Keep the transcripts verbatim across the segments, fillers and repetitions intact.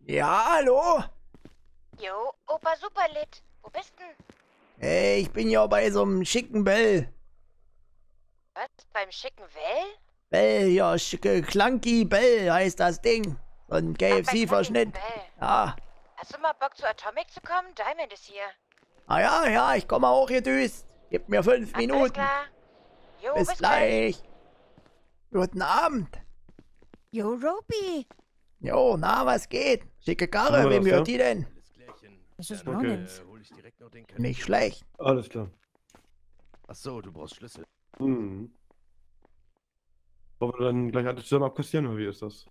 Ja, hallo? Jo, Opa Superlit. Wo bist denn? Hey, ich bin ja bei so einem schicken Bell. Was? Beim schicken Well? Bell, ja, schicke Clunky Bell heißt das Ding. So ein Ach, bei K F Clunky C-Verschnitt. Bell. Ja. Hast du mal Bock zu Atomic zu kommen? Diamond ist hier. Ah ja, ja, ich komme auch gedüst. Gib mir fünf Alles Minuten. klar. Jo, Bis bis gleich. gleich. Guten Abend. Jo, Roby. Jo, na, was geht? Schicke Karre, Haben wir wem das, gehört ja? die denn? Das ist Okay. Ronins. Nicht schlecht. Alles klar. Ach so, du brauchst Schlüssel. Mhm. Wollen wir dann gleich alle zusammen abkassieren, oder wie ist das?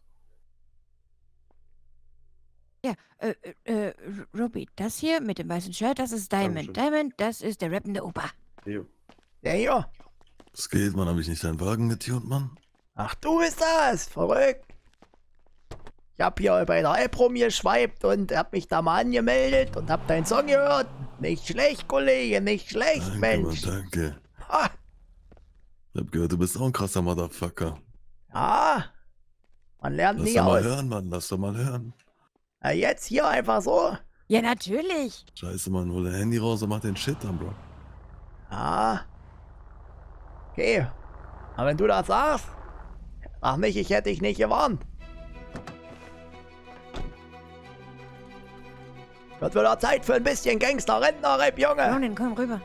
Ja, äh, äh, äh, Roby, das hier mit dem weißen Shirt, das ist Diamond. Dankeschön. Diamond, das ist der rappende Opa. Jo. Der hier. Was geht, Mann? Hab ich nicht deinen Wagen getunt, Mann? Ach, du bist das. Verrückt. Ich hab hier bei der App rumgeschweibt und hab mich da mal angemeldet und hab deinen Song gehört. Nicht schlecht, Kollege, nicht schlecht, Danke, Mensch. Mann, danke. Ha, Ich hab gehört, du bist auch ein krasser Motherfucker. ja, man lernt Lass nie doch mal aus. hören, Mann, lass doch mal hören. Na, jetzt hier einfach so. Ja, natürlich. Scheiße, Mann, hol dein Handy raus und mach den Shit dann, Bro. Ja. Okay. Aber wenn du das sagst, sag nicht, ich hätte dich nicht gewarnt. Wird wieder Zeit für ein bisschen Gangster-Rentner-Rap, Junge. Ronin, komm rüber.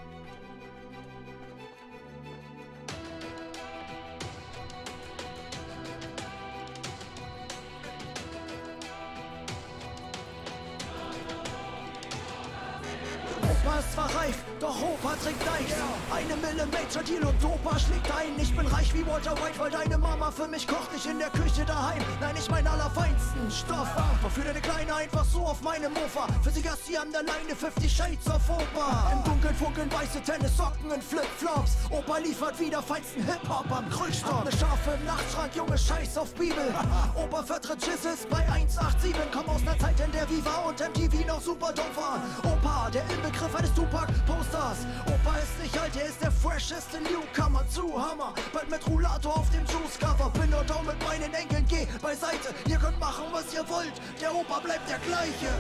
Opa ist zwar reif, doch Opa trinkt Eis. Eine Mille Major Deal und Opa schlägt ein. Ich bin reich wie Walter White, weil deine Mama für mich kocht nicht in der Küche daheim. Nein, ich mein allerfeinsten Stoff. Verführ deine Kleine einfach so auf meine Mofa. Für sie Gassi an der Leine, fünfzig Shades of Opa. Im Dunkeln funkeln weiße Tennissocken und Flipflops. Opa liefert wieder feinsten Hip-Hop am Krückstock. Ne Schafe im Nachtschrank, Junge, scheiß auf Bibel. Opa vertritt Jizzes bei eins acht sieben. Komm aus ner Zeit, in der Viva und M T V noch super dumm waren. Opa, der Inbegriff eines Tupac-Posters. Opa ist nicht alt, er ist der fresheste Newcomer zu Hammer. Bald mit Rollator auf dem Juice-Cover. Bin dort auch mit meinen Enkeln, geh beiseite. Ihr könnt machen, was ihr wollt. Der Opa bleibt der gleiche.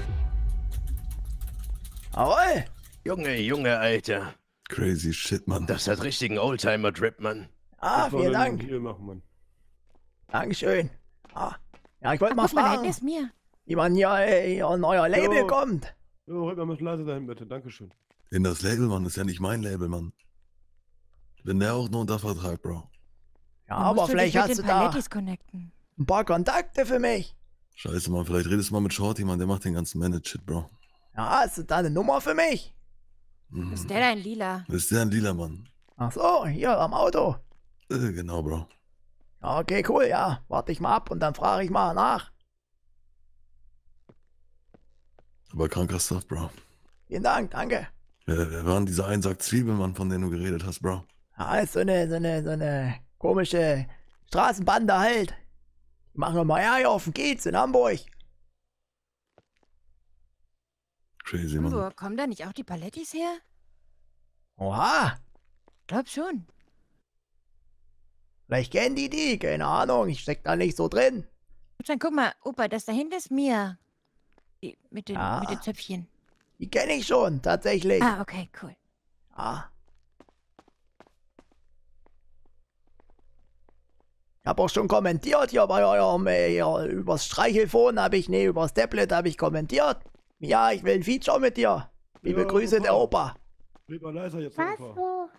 Jawohl. Junge, Junge, Alter. Crazy shit, Mann. Das hat richtigen Oldtimer-Drip, Mann. Ah, Was wollen vielen wir denn Dank. Hier machen, Mann. Dankeschön. Ah. Ja, ich wollte mal Guck mal, da hinten fragen, ist mir. wie man hier, äh, hier an euer Label Jo. kommt. Jo, halt mal ein bisschen leise dahin, bitte. Dankeschön. In das Label, Mann, ist ja nicht mein Label, Mann. Ich bin der auch nur unter Vertrag, Bro. Ja, Dann aber musst du vielleicht dich hast mit du den da Palettis connecten. ein paar Kontakte für mich. Scheiße, Mann, vielleicht redest du mal mit Shorty, Mann, der macht den ganzen Manage-Shit, Bro. Ja, hast du da eine Nummer für mich? Mhm. Ist der dein Lila? Das ist der ein lila, Mann. Ach so, hier am Auto. Äh, genau, Bro. Ja, okay, cool, ja. Warte ich mal ab und dann frage ich mal nach. Aber kranker Stuff, Bro. Vielen Dank, danke. Wer, wer war denn dieser Einsack Zwiebeln, Mann, von dem du geredet hast, Bro? Ja, ist so eine, so eine, so eine komische Straßenbande halt. Die machen wir mal Ärger auf dem Kiez in Hamburg. Crazy, Mann. Wo kommen da nicht auch die Palettis her? Oha, Glaub schon. vielleicht kennen die die, keine Ahnung, ich steck da nicht so drin. Dann guck mal, Opa, das da hinten ist mir. Die, mit, den, Ah. mit den Zöpfchen. Die kenne ich schon, tatsächlich. Ah, okay, cool. Ah. Ich habe auch schon kommentiert hier bei eurem, äh, hier, übers Streichelphone habe ich, nee, übers Tablet habe ich kommentiert. Ja, ich will ein Feature mit dir. Liebe Ja, Grüße, Opa. der Opa. Red mal leiser jetzt, Was, Opa. wo?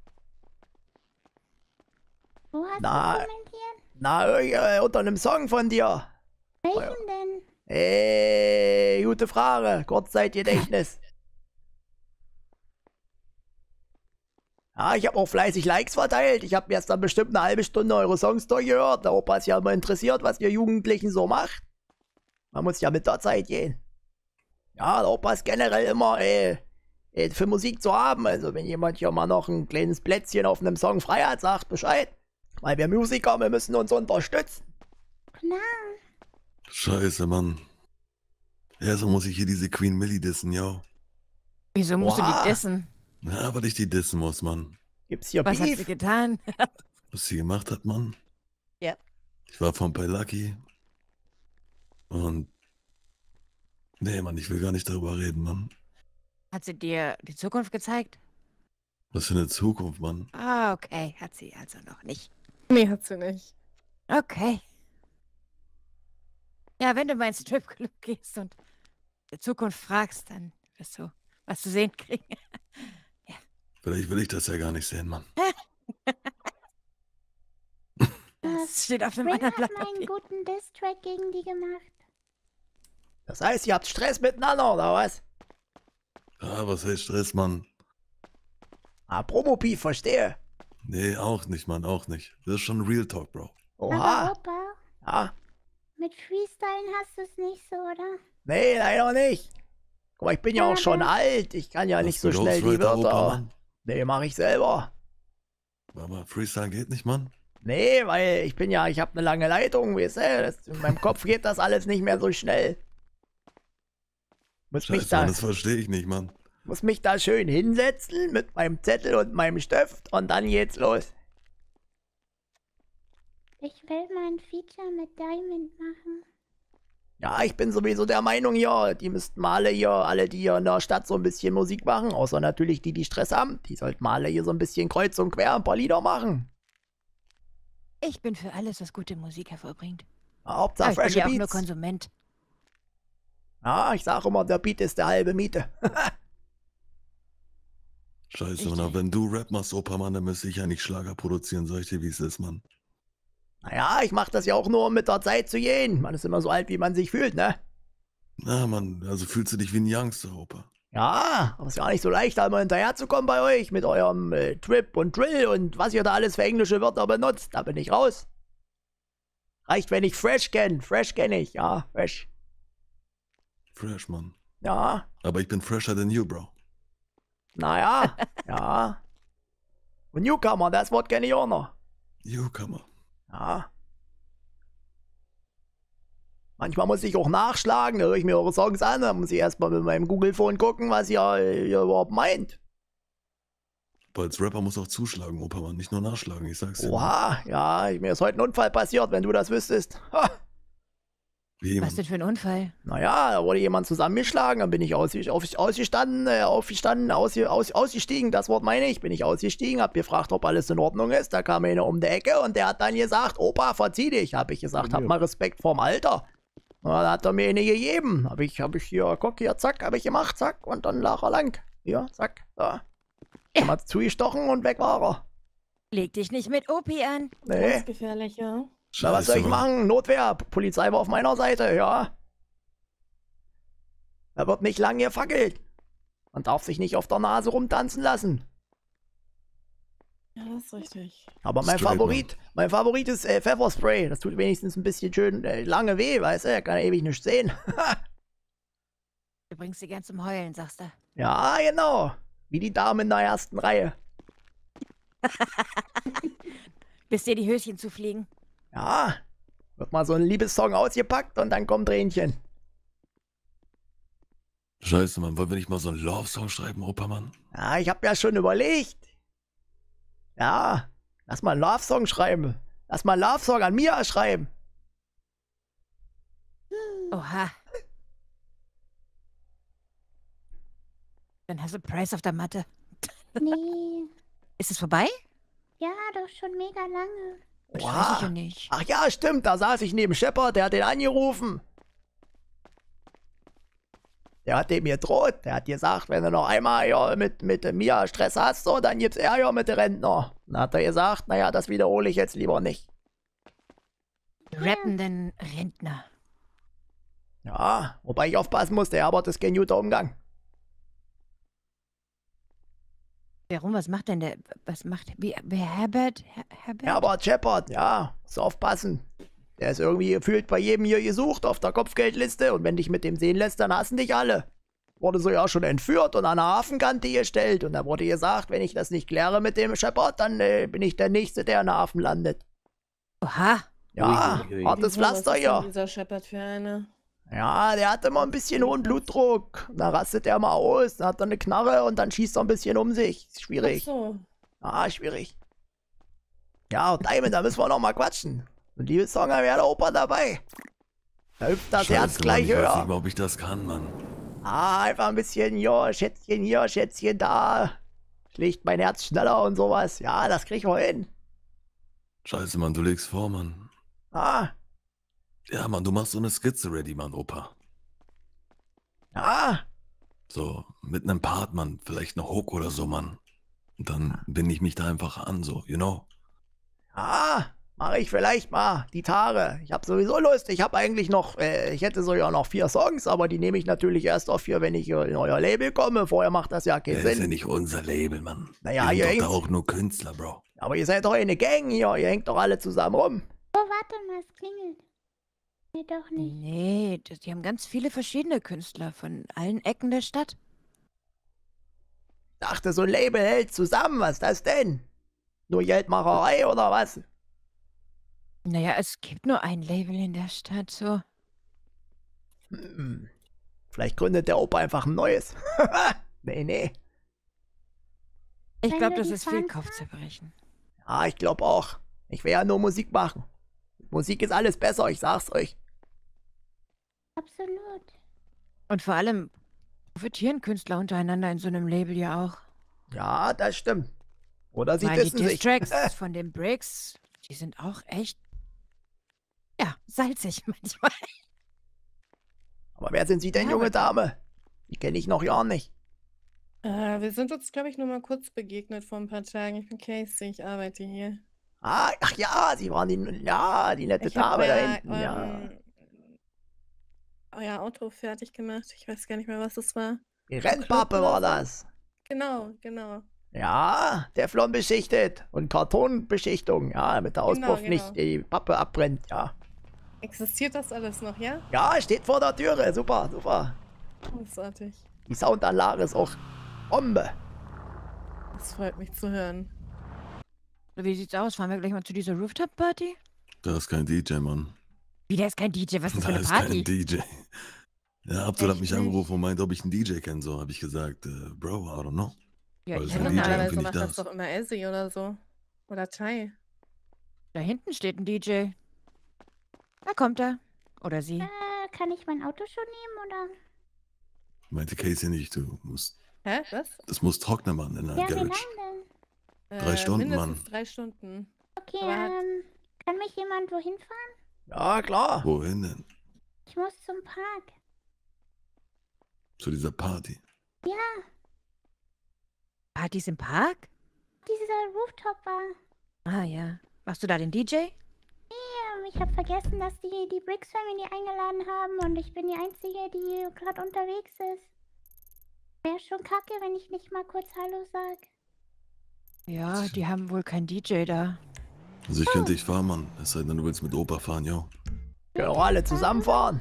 Wo hast Na. du kommentiert? Na, äh, unter einem Song von dir. Welchen denn? Äh, gute Frage. Kurzzeitgedächtnis. Ja, ich habe auch fleißig Likes verteilt. Ich habe jetzt dann bestimmt eine halbe Stunde eure Songs durchgehört. Der Opa ist ja immer interessiert, was ihr Jugendlichen so macht. Man muss ja mit der Zeit gehen. Ja, der Opa ist generell immer äh, äh, für Musik zu haben. Also wenn jemand hier mal noch ein kleines Plätzchen auf einem Song frei hat, sagt Bescheid. Weil wir Musiker, wir müssen uns unterstützen. Klar. Scheiße, Mann. Ja, so muss ich hier diese Queen Millie dissen, yo. Wieso musst Oha. du die essen? Ja, weil ich die dissen muss, Mann. Gibt's hier Was hat sie Beef? getan? Was sie gemacht hat, Mann. Ja. Ich war von bei Lucky. Und Nee, Mann, ich will gar nicht darüber reden, Mann. Hat sie dir die Zukunft gezeigt? Was für eine Zukunft, Mann. Ah, okay. Hat sie also noch nicht. Nee, hat sie nicht. Okay. Ja, wenn du mal ins Stripclub gehst und die Zukunft fragst, dann wirst du was zu sehen kriegen. Vielleicht will ich das ja gar nicht sehen, Mann. Das steht auf dem Rin anderen hat Blatt mal einen Papier. guten Diss-Track gegen die gemacht. Das heißt, ihr habt Stress miteinander, oder was? Ah, was heißt Stress, Mann? Ah, Promopief, verstehe. Nee, auch nicht, Mann, auch nicht. Das ist schon Real Talk, Bro. Aber Oha. Opa, Ja. mit Freestylen hast du es nicht so, oder? Nee, leider nicht. Guck mal, ich bin ja auch Ja, schon aber- alt. Ich kann ja nicht Hast so du schnell die Ghostwriter, Opa, Wörter. Mann? Nee, mach ich selber. Aber Freestyle geht nicht, Mann. Nee, weil ich bin ja, ich habe eine lange Leitung, weißt du, das, in meinem Kopf geht das alles nicht mehr so schnell. Muss mich Scheiße, da, Mann, das verstehe ich nicht, Mann. muss mich da schön hinsetzen mit meinem Zettel und meinem Stift und dann geht's los. Ich will mal ein Feature mit Diamond machen. Ja, ich bin sowieso der Meinung, ja, die müssten mal alle hier, alle, die hier in der Stadt so ein bisschen Musik machen, außer natürlich die, die Stress haben, die sollten mal alle hier so ein bisschen kreuz und quer ein paar Lieder machen. Ich bin für alles, was gute Musik hervorbringt. Hauptsache Aber ich bin frische ja auch nur Beats. Konsument. Ja, ich sag immer, der Beat ist der halbe Miete. Scheiße, Richtig. Mann, aber wenn du Rap machst, Opa, Mann, dann müsste ich ja nicht Schlager produzieren, sag ich dir, wie es ist, Mann. Naja, ich mach das ja auch nur, um mit der Zeit zu gehen. Man ist immer so alt, wie man sich fühlt, ne? Na, Mann, also fühlst du dich wie ein Youngster, Opa. Ja, aber ist ja auch nicht so leicht, da mal hinterherzukommen bei euch mit eurem äh, Trip und Drill und was ihr da alles für englische Wörter benutzt. Da bin ich raus. Reicht, wenn ich Fresh kenn. Fresh kenn ich, ja, Fresh. Fresh, Mann. Ja, Aber ich bin fresher than you, Bro. naja, ja. Und Newcomer, das Wort kenne ich auch noch. Newcomer. Ja. Manchmal muss ich auch nachschlagen, da höre ich mir eure Songs an, dann muss ich erstmal mit meinem Google-Phone gucken, was ihr, ihr überhaupt meint. Aber als Rapper muss auch zuschlagen, Opa, Mann, nicht nur nachschlagen, ich sag's dir. Oha, ja, mir ist heute ein Unfall passiert, wenn du das wüsstest. Ha. Wie, Was Mann? denn für ein Unfall? Naja, da wurde jemand zusammengeschlagen, dann bin ich ausge auf ausgestanden, äh, aufgestanden, ausge aus ausgestiegen, das Wort meine ich, bin ich ausgestiegen, hab gefragt, ob alles in Ordnung ist, da kam einer um die Ecke und der hat dann gesagt, Opa, verzieh dich, hab ich gesagt, hab mal Respekt vorm Alter. Und dann hat er mir eine gegeben, hab ich, hab ich hier, guck hier, zack, hab ich gemacht, zack, und dann lag er lang. Hier, zack, da. Ja. Mal zugestochen und weg war er. Leg dich nicht mit Opi an. Nee. Ganz gefährlich, ja. Na, was soll ich Mann. machen? Notwehr, Polizei war auf meiner Seite, ja. Da wird nicht lang gefackelt. Man darf sich nicht auf der Nase rumtanzen lassen. Ja, das ist richtig. Aber mein Straight, Favorit, mein Favorit ist äh, Pfefferspray. Das tut wenigstens ein bisschen schön äh, lange weh, weißt du? Er kann ewig nicht sehen. Du bringst sie gern zum Heulen, sagst du. Ja, genau. Wie die Dame in der ersten Reihe. Bis dir die Höschen zufliegen. Ja. Wird mal so ein Liebessong ausgepackt und dann kommt Tränchen. Scheiße, Mann, wollen wir nicht mal so einen Love-Song schreiben, Opa, Mann? Ja, ich hab ja schon überlegt. Ja, lass mal einen Love-Song schreiben. Lass mal einen Love-Song an Mia schreiben. Oha. Dann hast du Price auf der Matte. Nee. Ist es vorbei? Ja, doch schon mega lange. Das Oha. weiß ich ja nicht. Ach ja, stimmt, da saß ich neben Shepard, der hat den angerufen. Der hat dem gedroht, der hat gesagt, wenn du noch einmal ja, mit, mit Mia Stress hast, so, dann gibt's Ärger mit den Rentner. Dann hat er gesagt, naja, das wiederhole ich jetzt lieber nicht. Rappenden Rentner. Ja, wobei ich aufpassen muss, der Herbert ist kein guter Umgang. Warum? Was macht denn der? Was macht. Wie, wer Herbert? Her Herbert? Herbert Shepard, ja, muss aufpassen. Der ist irgendwie gefühlt bei jedem hier gesucht auf der Kopfgeldliste und wenn dich mit dem sehen lässt, dann hassen dich alle. Wurde so ja schon entführt und an der Hafenkante gestellt und da wurde gesagt, wenn ich das nicht kläre mit dem Shepard, dann äh, bin ich der Nächste, der in der Hafen landet. Oha. Ja, Ui, ui, ui. hartes Wieso? Was Pflaster ist denn hier. dieser Shepard für eine? Ja, der hat immer ein bisschen hohen Blutdruck. Da rastet er mal aus, dann hat er eine Knarre und dann schießt er ein bisschen um sich. Ist Ach schwierig. so. Ah, schwierig. Ja, und Diamond, da müssen wir noch mal quatschen. Und liebes Song, wäre der Opa dabei. Da hüpft das Scheiße, Herz Mann, gleich ich weiß nicht höher. mal, ob ich das kann, Mann. Ah, einfach ein bisschen hier, Schätzchen hier, Schätzchen da. Schlägt mein Herz schneller und sowas. Ja, das krieg ich wohl hin. Scheiße, Mann, du legst vor, Mann. Ah, Ja, Mann, du machst so eine Skizze ready, Mann, Opa. ja. So, mit einem Part, Mann. Vielleicht eine Hook oder so, Mann. Und dann binde ich mich da einfach an, so, you know? Ja, mache ich vielleicht mal. Die Tage. Ich habe sowieso Lust. Ich habe eigentlich noch, äh, ich hätte sogar noch vier Songs, aber die nehme ich natürlich erst auf hier, wenn ich in euer Label komme. Vorher macht das ja keinen Das ist ja Sinn. nicht unser Label, Mann. Naja, Wir ihr sind doch hängt, da auch nur Künstler, Bro. aber ihr seid doch eine Gang hier. Ihr hängt doch alle zusammen rum. Oh, warte mal, es klingelt. Nee, doch nicht. Nee, das- die haben ganz viele verschiedene Künstler von allen Ecken der Stadt. Dachte, so ein Label hält zusammen. Was ist das denn? Nur Geldmacherei oder was? Naja, es gibt nur ein Label in der Stadt, so. Hm. Vielleicht gründet der Opa einfach ein neues. nee, nee. Ich Wenn glaube, du das die ist viel Fans Kopfzerbrechen. Ja, ich glaube auch. Ich will ja nur Musik machen. Musik ist alles besser, ich sag's euch. Absolut. Und vor allem profitieren Künstler untereinander in so einem Label ja auch. Ja, das stimmt. Oder sie Weil die dissen sich. Distracks von den Breaks, die sind auch echt, ja, salzig manchmal. Aber wer sind Sie denn, Ja, junge aber- Dame? Die kenne ich noch gar nicht. Äh, wir sind uns, glaube ich, nur mal kurz begegnet vor ein paar Tagen. Ich bin Casey, ich arbeite hier. Ah, ach ja, Sie waren die, ja, die nette Ich habe Dame da euer, hinten. Ja. euren, euer Auto fertig gemacht. Ich weiß gar nicht mehr, was es war. Die Rennpappe war oder so. das. Genau, genau. Ja, Teflon beschichtet und Kartonbeschichtung. Ja, damit der Genau, Auspuff genau. nicht die Pappe abbrennt. Ja. Existiert das alles noch, ja? Ja, steht vor der Türe. Super, super. Großartig. Die Soundanlage ist auch Bombe. Das freut mich zu hören. Wie sieht's aus? Fahren wir gleich mal zu dieser Rooftop-Party? Da ist kein D J, Mann. Wie, der ist kein D J, was ist das für Da eine ist Party? kein D J. Ja, Abdul hat Echt mich nicht? angerufen und meinte, ob ich einen D J kenne. So habe ich gesagt, äh, Bro, I don't know. Ja, Weil ich es hätte ein D J eine Normalerweise irgendwie macht nicht da das ist. doch immer Ezzy oder so. Oder Tai. Da hinten steht ein D J. Da kommt er. Oder sie. Äh, kann ich mein Auto schon nehmen, oder? Meinte Casey nicht, du musst, Hä? Was? das muss trocknen, Mann, in der Ja, wie lang Garage. denn? Drei Stunden, mindestens Mann. drei Stunden. Okay, Aber hat- ähm, kann mich jemand wohin fahren? Ja, klar. Wohin denn? Ich muss zum Park. Zu dieser Party. Ja, Partys im Park? dieser Rooftop-Bar. Ah ja. Machst du da den D J? Ähm, ich habe vergessen, dass die die Briggs Family eingeladen haben und ich bin die Einzige, die gerade unterwegs ist. Wäre schon kacke, wenn ich nicht mal kurz Hallo sag. Ja, die haben wohl keinen D J da. Also ich könnte dich fahren, Mann. Es sei denn, du willst mit Opa fahren, jo. Können wir alle zusammenfahren?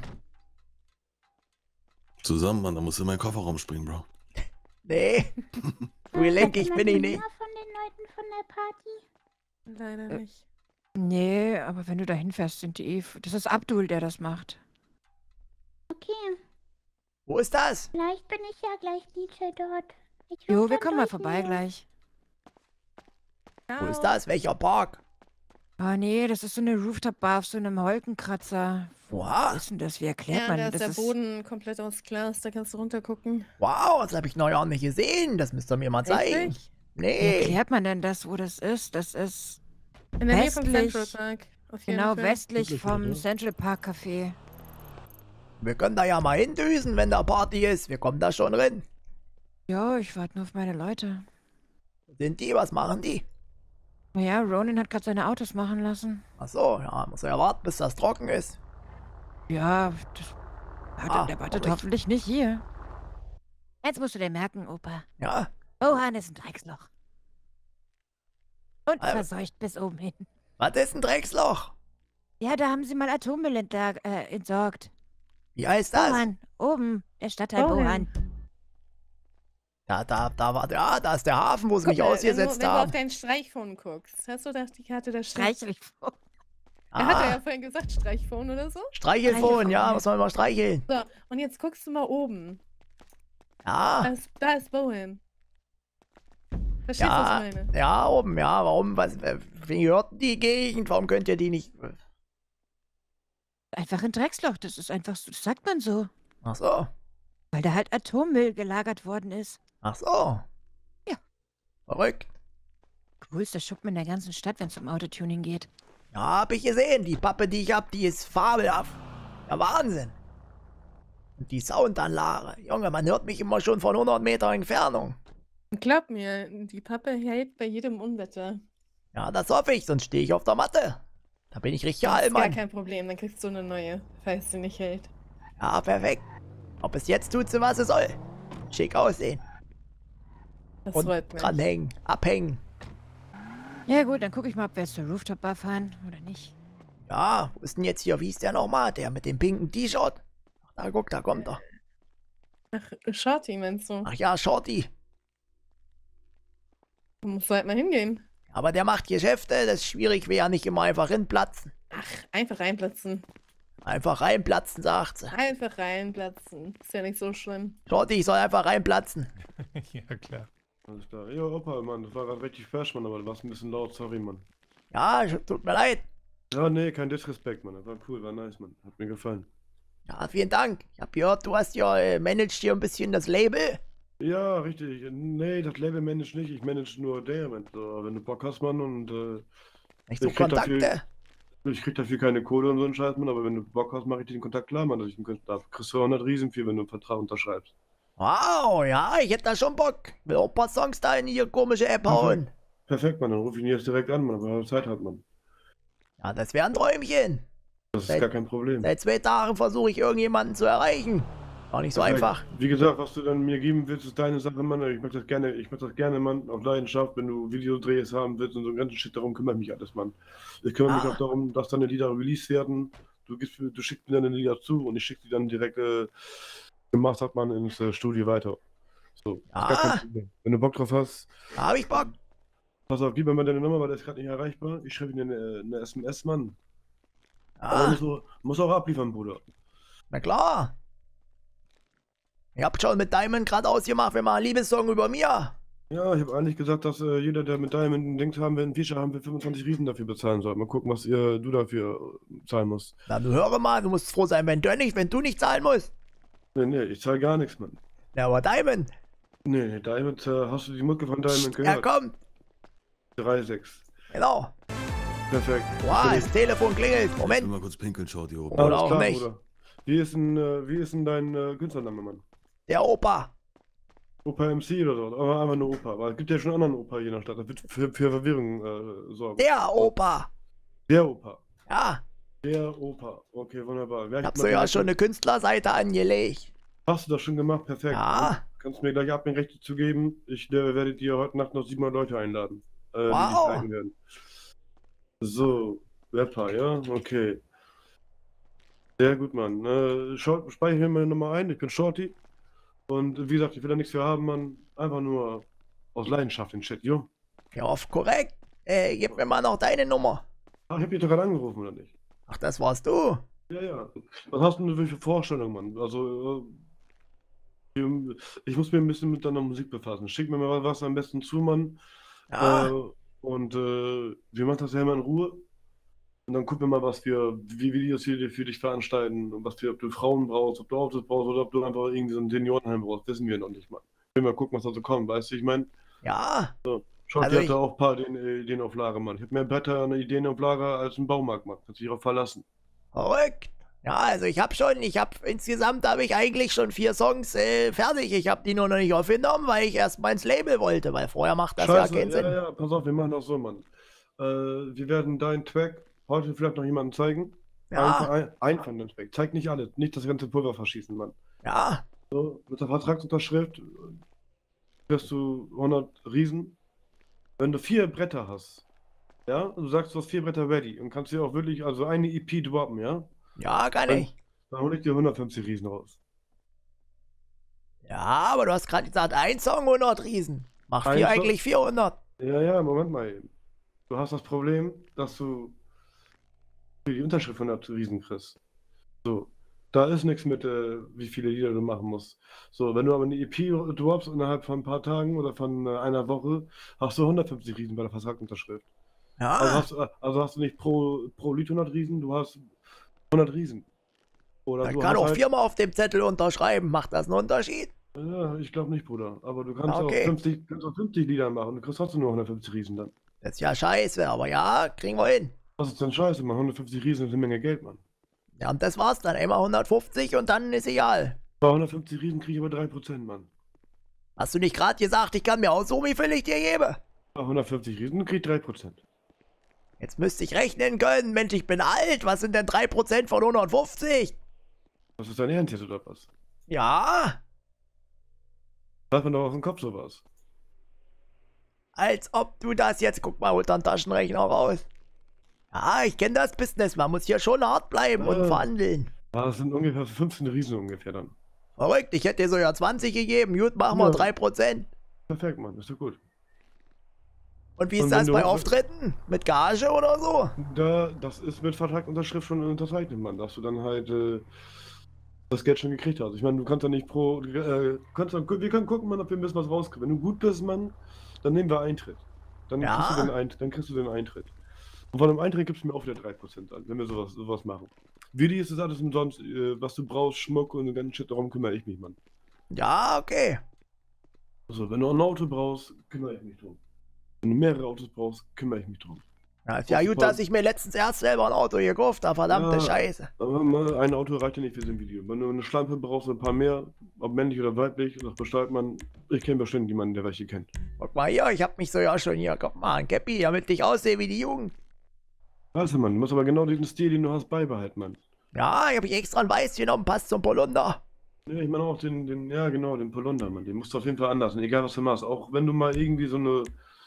Zusammen, Mann, da musst du in meinen Kofferraum springen, Bro. Nee. So gelenkig bin ich nicht. Nummer von den Leuten von der Party? Leider Äh. nicht. Nee, aber wenn du da hinfährst, sind die eh... f- Das ist Abdul, der das macht. Okay, Wo ist das? vielleicht bin ich ja gleich D J dort. Ich ruf Jo, wir dann kommen mal durch, vorbei Nils. gleich. Wo ist das? Welcher Park? Oh nee, das ist so eine Rooftop-Bar auf so einem Holkenkratzer. Wo Wow. ist denn das? Wie erklärt Ja, man da ist das? der ist- Boden komplett aus Glas, da kannst du runtergucken. Wow, das habe ich noch gar nicht gesehen. Das müsst ihr mir mal Echt zeigen. nicht? Wie Nee. erklärt man denn das, wo das ist? Das ist In der Nähe vom Westlich. Central Park. Auf jeden genau Fall. westlich Wirklich, vom oder? Central Park Café. Wir können da ja mal hindüsen, wenn da Party ist. Wir kommen da schon rein. Ja, ich warte nur auf meine Leute. Sind die? Was machen die? Naja, Ronan hat gerade seine Autos machen lassen. Ach so, ja, muss er ja warten, bis das trocken ist. Ja, das, warte, Ah, der wartet aber ich- hoffentlich nicht hier. Jetzt musst du dir merken, Opa. Ja, Bohan ist ein Drecksloch. Und Ah, verseucht bis oben hin. was ist ein Drecksloch? Ja, da haben sie mal Atommüll entda- äh, entsorgt. Wie heißt das? Bohan, oben, der Stadtteil Bohan. Bohan. Ja, da, da war, ja, da ist der Hafen, wo sie Guck mich mal, wenn du, ausgesetzt wenn du auf haben. dein Streichphone guckst, hast du da die Karte der Streich? Streichelfon. Er hat ja Ah, vorhin gesagt, Streichphone oder so. Streichelfon, Streichelfon, ja, ja. muss man mal streicheln. So, und jetzt guckst du mal oben. Ja, Da ist, da ist Bowen. Verstehst du, ja, was ich meine? ja, oben, ja, warum, was, äh, wie hört die Gegend? Warum könnt ihr die nicht? Einfach ein Drecksloch, das ist einfach so, das sagt man so. Ach so. Weil da halt Atommüll gelagert worden ist. Ach so. Ja. Verrückt. Coolster Schuppen in der ganzen Stadt, wenn es um Autotuning geht. Ja, hab ich gesehen. Die Pappe, die ich hab, die ist fabelhaft. Ja, Wahnsinn. Und die Soundanlage. Junge, man hört mich immer schon von hundert Meter Entfernung. Glaub mir, die Pappe hält bei jedem Unwetter. Ja, das hoffe ich, sonst stehe ich auf der Matte. Da bin ich richtig Das ist gar Allmann. kein Problem, dann kriegst du eine neue, falls sie nicht hält. Ja, perfekt. Ob es jetzt tut, so was es soll. Schick aussehen. Das Und freut mich. dranhängen, abhängen. Ja gut, dann gucke ich mal, ob wir jetzt zur Rooftop-Bar fahren oder nicht. Ja, wo ist denn jetzt hier, wie ist der nochmal? Der mit dem pinken T-Shirt. Ach, da guck, da kommt er. Ach, Shorty meinst du? Ach ja, Shorty. Du musst halt mal hingehen. Aber der macht Geschäfte, das ist schwierig, will ja nicht immer einfach hinplatzen. Ach, einfach reinplatzen. Einfach reinplatzen, sagt sie. Einfach reinplatzen. Ist ja nicht so schlimm. Shorty, ich soll einfach reinplatzen. Ja, klar. Alles klar. Ja, Opa, Mann, das war gerade richtig fresh, Mann, aber du warst ein bisschen laut, sorry, Mann. Ja, tut mir leid. Ja, nee, kein Disrespekt, Mann. Das war cool, war nice, Mann. Hat mir gefallen. Ja, vielen Dank. Ich hab gehört, du hast ja, äh, managst hier ein bisschen das Label. Ja, richtig. Nee, das Label manage nicht. Ich manage nur Diamond. So, wenn du Bock hast, Mann, und äh, Nicht so ich krieg Kontakte. dafür, ich krieg dafür keine Kohle und so einen Scheiß, Mann, aber wenn du Bock hast, mache ich dir den Kontakt klar, Mann, dass ich ihn könnte. Da kriegst du hundert Riesen für, wenn du einen Vertrag unterschreibst. Wow, ja, ich hätte da schon Bock. Will auch ein paar Songs da in ihre komische App hauen. Perfekt, Mann, dann ruf ich ihn jetzt direkt an, Mann, weil er Zeit hat, Mann. Ja, das wäre ein Träumchen. Das ist Seit- gar kein Problem. Seit zwei Tagen versuche ich irgendjemanden zu erreichen. War nicht so Perfekt. einfach. Wie gesagt, was du dann mir geben willst, ist deine Sache, Mann. Ich möchte das gerne, ich möchte das gerne, Mann, auf Leidenschaft, wenn du Videodrehs haben willst und so einen ganzen Shit, darum kümmere ich mich alles, Mann. Ich kümmere mich Ah. auch darum, dass deine Lieder released werden. Du, gibst, mir- du schickst mir deine Lieder zu und ich schicke die dann direkt äh, gemastert, Mann, ins äh, Studio weiter. So, ist gar kein Ah. Problem. Wenn du Bock drauf hast, Da hab ich Bock. pass auf, gib mir mal deine Nummer, weil der ist gerade nicht erreichbar. Ich schreibe dir eine, eine S M S, Mann. Aber Ja, musst, du, musst auch abliefern, Bruder. na klar. Ich hab schon mit Diamond gerade ausgemacht, wir machen einen Liebessong über mir. Ja, ich habe eigentlich gesagt, dass äh, jeder, der mit Diamond ein Dings haben will, ein Feature haben will, fünfundzwanzig Riesen dafür bezahlen soll. Mal gucken, was ihr, du dafür äh, zahlen musst. Na, du höre mal, du musst froh sein, wenn du nicht, wenn du nicht zahlen musst. Nee, nee, ich zahle gar nichts, Mann. Ja, aber Diamond. Nee, nee, Diamond, äh, hast du die Mucke von Diamond Er gehört? kommt. drei sechs. Genau. Perfekt. Wow, das Telefon klingelt. Ich will Moment. mal kurz pinkeln, Shorty oben. Oder Alles auch klar, nicht. Bruder. Wie ist denn, äh, wie ist denn dein äh, Künstlername, Mann? Der Opa. Opa M C oder so? Aber einfach nur Opa. Aber es gibt ja schon einen anderen Opa hier in der Stadt. Das wird für, für Verwirrung äh, sorgen. Der Opa. Der Opa. Ja, Der Opa. Okay, wunderbar. Wer ich hab so ja schon eine Künstlerseite angelegt. Hast du das schon gemacht? Perfekt. Ja. Kannst mir gleich Adminrechte zugeben. Ich äh, werde dir heute Nacht noch siebenhundert Leute einladen. Äh, die Wow. dich liken werden. So, Rapper, ja? Okay. Sehr gut, Mann. Äh, Short, speichere mir meine Nummer ein. Ich bin Shorty. Und wie gesagt, ich will da nichts für haben, Mann. Einfach nur aus Leidenschaft den Shit, jo. Ja, oft korrekt. Äh, gib mir mal noch deine Nummer. Ach, ich hab dich doch gerade angerufen, oder nicht? Ach, das warst du. Ja, ja. Was hast du denn für Vorstellungen, Mann? Also, äh, ich muss mir ein bisschen mit deiner Musik befassen. Schick mir mal was am besten zu, Mann. Ja, Äh, und äh, wir machen das ja immer in Ruhe. Und dann gucken wir mal, was wir, wie Videos hier für dich veranstalten und was wir, ob du Frauen brauchst, ob du Autos brauchst oder ob du einfach irgendwie so ein Seniorenheim brauchst, wissen wir noch nicht, Mann. Wir mal gucken, was da so kommt, weißt du, ich meine, ja. Shorty Also ich- hatte auch ein paar Ideen, äh, Ideen auf Lager, Mann. Ich habe mehr Bretter an Ideen auf Lager als ein Baumarkt, Mann. Kannst dich darauf verlassen. Verrückt. Ja, also ich hab schon, ich hab, insgesamt habe ich eigentlich schon vier Songs äh, fertig. Ich hab die nur noch nicht aufgenommen, weil ich erst mal ins Label wollte, weil vorher macht das Scheiße, ja keinen Sinn. ja, ja, pass auf, wir machen das so, Mann. Äh, wir werden deinen Track heute vielleicht noch jemandem zeigen. Ja. Ein, ein, ein von den Track. Zeig nicht alle, nicht das ganze Pulver verschießen, Mann. Ja, So, mit der Vertragsunterschrift kriegst du hundert Riesen. Wenn du vier Bretter hast, ja, du sagst, du hast vier Bretter ready und kannst dir auch wirklich, also eine E P droppen, ja, ja, kann Dann- ich. dann hol ich dir hundertfünfzig Riesen raus. Ja, aber du hast gerade gesagt, ein Song hundert Riesen. Macht Ein vier Song- eigentlich vierhundert. Ja, ja, Moment mal eben. Du hast das Problem, dass du für die Unterschrift hundert Riesen kriegst. So, da ist nichts mit, äh, wie viele Lieder du machen musst. So, wenn du aber eine E P droppst innerhalb von ein paar Tagen oder von äh, einer Woche, hast du hundertfünfzig Riesen bei der Vertragsunterschrift. Also Ja, hast, äh, also hast du nicht pro, pro Lied hundert Riesen, du hast hundert Riesen. Oder Man du kann hast auch halt, viermal auf dem Zettel unterschreiben. Macht das einen Unterschied? Ja, ich glaube nicht, Bruder. Aber du kannst, Ah, okay. auch fünfzig, kannst auch fünfzig Lieder machen. Du kriegst trotzdem nur hundertfünfzig Riesen dann. Das ist ja scheiße, aber ja, kriegen wir hin. Was ist denn scheiße, Mann? hundertfünfzig Riesen ist eine Menge Geld, Mann. Ja, und das war's dann. Einmal hundertfünfzig und dann ist egal. Bei hundertfünfzig Riesen kriege ich aber drei Prozent, Mann. Hast du nicht gerade gesagt, ich kann mir aussuchen, wie viel ich dir gebe? Bei hundertfünfzig Riesen kriege ich drei Prozent. Jetzt müsste ich rechnen können. Mensch, ich bin alt. Was sind denn drei Prozent von hundertfünfzig? Was ist dein Ernst jetzt oder was? Ja, Lass mir doch aus dem Kopf sowas. als ob du das jetzt... Guck mal, holt deinen Taschenrechner raus. Ja, ich kenne das Business. Man muss hier schon hart bleiben und Ah. verhandeln. Ah, das sind ungefähr fünfzehn Riesen ungefähr dann. Verrückt, ich hätte dir sogar zwanzig gegeben. Gut, machen wir Ja. drei Prozent. Perfekt, Mann. Ist doch gut. Und wie ist Und das wenn du- bei Auftritten? Mit Gage oder so? Da, das ist mit Vertragsunterschrift schon unterzeichnet, Mann, dass du dann halt äh, das Geld schon gekriegt hast. Ich meine, du kannst ja nicht pro. Äh, kannst dann, wir können gucken, Mann, ob wir ein bisschen was rauskriegen. Wenn du gut bist, Mann, dann nehmen wir Eintritt. Dann, Ja. kriegst, du den Eintritt dann kriegst du den Eintritt. Und von dem Eintritt gibst du mir auch wieder drei Prozent an, wenn wir sowas, sowas machen. Willi ist das alles umsonst, äh, was du brauchst, Schmuck und den ganzen Shit, darum kümmere ich mich, Mann. Ja, okay. Also, wenn du ein Auto brauchst, kümmere ich mich drum. Wenn du mehrere Autos brauchst, kümmere ich mich drum. Ja, ist ja Auf gut, Fall. dass ich mir letztens erst selber ein Auto gekauft habe. Verdammte Ja. Scheiße. Aber mal ein Auto reicht ja nicht für so ein Video. Wenn du eine Schlampe brauchst, ein paar mehr, ob männlich oder weiblich, das beschreibt man. Ich kenne bestimmt jemanden, der welche kennt. Guck mal hier, ich hab mich so ja schon hier. Guck mal, ein Käppi, damit ich aussehe wie die Jugend. Also, Mann, du musst aber genau diesen Stil, den du hast, beibehalten, Mann. Ja, ich hab ich extra ein Weiß genommen, passt zum Polunder. Ja, ich meine auch den, den, ja genau, den Polunder, Mann. Den musst du auf jeden Fall anlassen, egal was du machst. Auch wenn du mal irgendwie so eine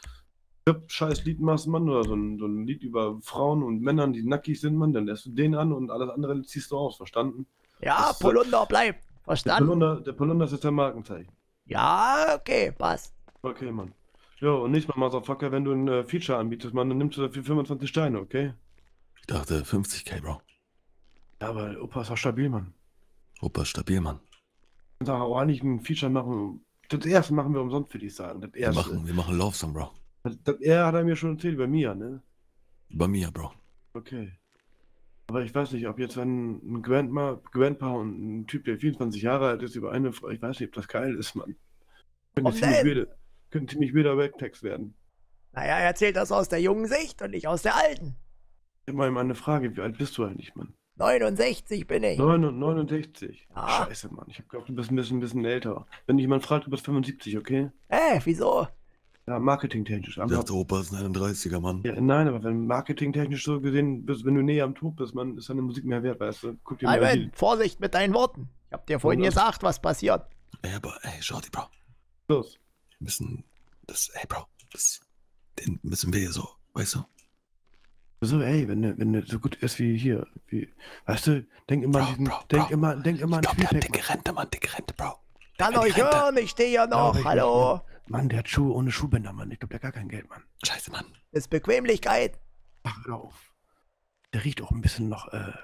scheiß Lied machst, Mann, oder so ein, so ein Lied über Frauen und Männern, die nackig sind, Mann, dann lässt du den an und alles andere ziehst du aus, verstanden? Ja, Das- Polunder bleibt. Der Verstanden? Polunder, der Polunder ist jetzt dein Markenzeichen. Ja, okay, passt. Okay, Mann. Ja, und nächstes Mal, Motherfucker, wenn du ein äh, Feature anbietest, Mann, dann nimmst du dafür fünfundzwanzig Steine, okay? Ich dachte fünfzig K, Bro. Ja, aber Opa ist auch stabil, Mann. Opa ist stabil, Mann. Du kannst auch eigentlich ein Feature machen. Das erste machen wir umsonst, würde ich sagen. Das Wir erste. machen, wir machen Love Song, Bro. Das, das er hat er mir schon erzählt, bei mir, ne? Bei mir, Bro. Okay. Aber ich weiß nicht, ob jetzt wenn ein Grandma, Grandpa und ein Typ, der vierundzwanzig Jahre alt ist, über eine Frau, ich weiß nicht, ob das geil ist, Mann. Könnte Warum ziemlich denn? weirder, könnte ziemlich weirder Webtext werden. Naja, er erzählt das aus der jungen Sicht und nicht aus der alten. Immer mal eine Frage, wie alt bist du eigentlich, Mann? neunundsechzig bin ich. neun- neunundsechzig. Ah. Scheiße, Mann. Ich hab gedacht, du bist ein bisschen, ein bisschen älter. Wenn dich jemand fragt, du bist fünfundsiebzig, okay? Hä, wieso? Ja, marketingtechnisch. Ich Aber, dachte, Opa ist ein einunddreißiger, Mann. ja, nein, aber wenn marketingtechnisch so gesehen bist, wenn du näher am Tod bist, Mann, ist deine Musik mehr wert, weißt du? Guck dir mal Ivan, die. Vorsicht mit deinen Worten. Ich hab dir vorhin Oh, das- gesagt, was passiert. Ey, aber, ey, schau die, Bro. Los. Wir müssen, das, ey, Bro, das, den müssen wir hier so, weißt du? So, ey, wenn der, wenn der so gut ist wie hier, wie, weißt du, denk immer Bro, an diesen, Bro, denk Bro. immer, denk immer Ich an glaub, der hat Spielpack, dicke Rente, Mann, dicke Rente, Bro. Kann Ja, die euch Rente. hören, ich stehe hier Ja, noch. richtig, Hallo. Mann. Mann, der hat Schuhe ohne Schuhbänder, Mann. Ich glaube, der hat gar kein Geld, Mann. Scheiße, Mann. Das ist Bequemlichkeit. Ach, hör auf. Der riecht auch ein bisschen noch, äh.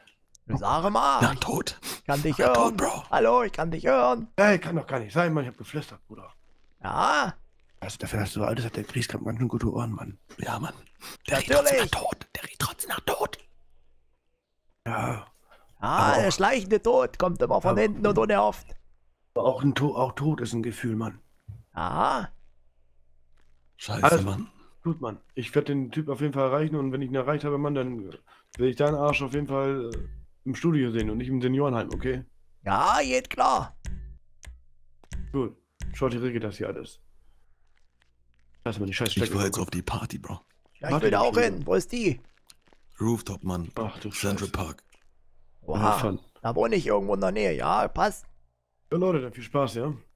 Sag mal, Na, ich tot. kann dich Na, tot, hören. Bro. Hallo, ich kann dich hören. Ey, kann doch gar nicht sein, Mann. Ich hab geflüstert, Bruder. Ja, Also, dafür, dass du so alt ist, hat der Grieß ganz schön gute Ohren, Mann. Ja, Mann. Der riecht trotzdem Natürlich. nach Tod. Der riecht trotzdem nach Tod. Ja. ah, Aber der auch- schleichende Tod kommt immer von Aber- hinten und unerhofft. Aber auch, ein to auch Tod ist ein Gefühl, Mann. Ah, Scheiße, Also- Mann. Gut, Mann. Ich werde den Typ auf jeden Fall erreichen und wenn ich ihn erreicht habe, Mann, dann äh, will ich deinen Arsch auf jeden Fall äh, im Studio sehen und nicht im Seniorenheim, okay? ja, geht klar. Gut. Schaut, ich regel das hier alles. Lass mal die scheiß Ich Stecke. war jetzt auf die Party, Bro. Ja, ich Warte will da doch auch schon. hin. Wo ist die? Rooftop, Mann. Ach du Central Scheiße. Park. Ja, Oha, fun. da wohne ich irgendwo in der Nähe. Ja, passt. Ja, Leute, dann viel Spaß, ja?